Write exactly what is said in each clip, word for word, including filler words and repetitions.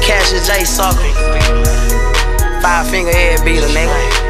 Cash is J Sucker. Five finger head beater, nigga.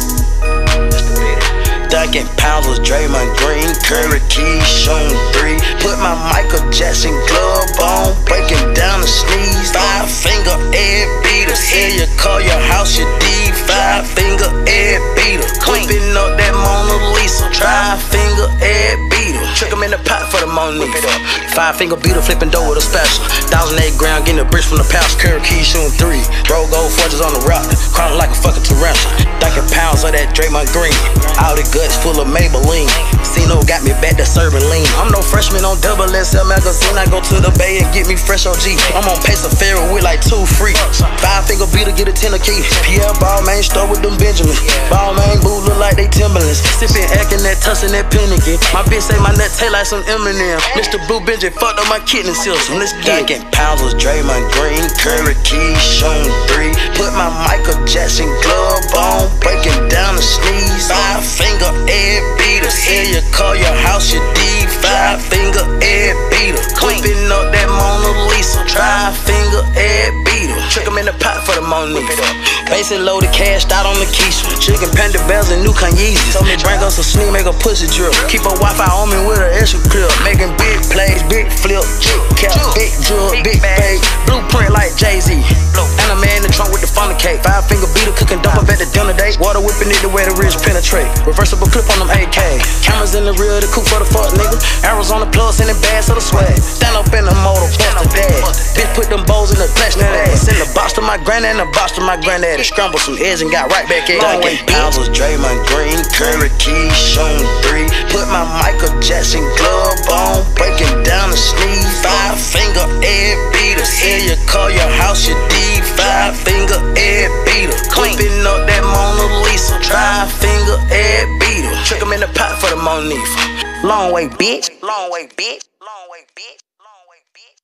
Ducking pounds with Draymond Green, Curry Keys, shooting three. Put my Michael Jackson glove on, breaking down the sneeze. Five finger head beater, here you call your house your D. Five finger head beater, clipping up that Mona Lisa. Five finger head beater, trick him in the pot for the Mona Lisa. Five finger beater, flipping dough with a special. Thousand eight ground, getting a bridge from the pouch. Curry Keys, shooting three. Roll gold forges on the rock, crawling like a fucking tarantula. Ducking pounds of that Draymond Green, all the guts full of Maybelline. Cino got me back to serving lean. I'm no freshman on double S L magazine. I go to the Bay and get me fresh O G. I'm on pace of Ferry with like two free. Five finger beater, get a ten key. Pierre Balmain store with them Benjamins. Balmain boots look like they Timberlands. Sipping, acting that tussin' that pinicky. My bitch say my nut taste like some Eminem. Mister Blue Benji fucked up my kidney system. Let's get it. Pounds was Draymond Green, Curry Keys, shooting three. Put my Michael Jackson glove on, breaking down the sneeze. Five finger head beaters, here you call your house your D. Five finger head beater, clipping up that Mona Lisa. Five finger head beater, trick him in the pot for the Mona Lisa. Basic loaded cash out on the quiche. Chicken panda bells and new Yeezys. Told me bring us some sneak, make a pussy drip. Keep a Wi-Fi on me with an extra clip. Making big plays, big flip, cap, big jug, big fade. Blueprint like Jay-Z. And a man in the trunk with the funnel cake. Five finger beater, cooking dope up at the dinner date. Water whipping it the way the ridge penetrate. Reversible clip on them A K. Cameras in the rear, the coupe for the fuck nigga. Arrows on the plug, sending bags to the swag. Stand up in the motor, bust the dad. Bitch put them bowls in the clutch, that ass. Send the box to my granddad and the box to my granddaddy. Scrambled some eggs and got right back in. Ducking pounds was Draymond Green, Curry Keys, shooting three. Put my Michael Jackson glove on, breaking down the sneeze. Five finger head beaters, here you call your house your D. Five finger head beater, clipping up that Mona Lisa. Five finger head beater, trick him in the pot for the Mona Lisa. Long way, bitch. Long way, bitch. Long way, bitch. Long way, bitch.